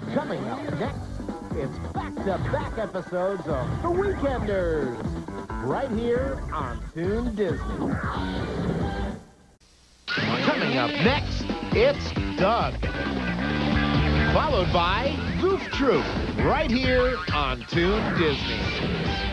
Coming up next, it's back-to-back episodes of The Weekenders, right here on Toon Disney. Coming up next, it's Doug, followed by Goof Troop, right here on Toon Disney.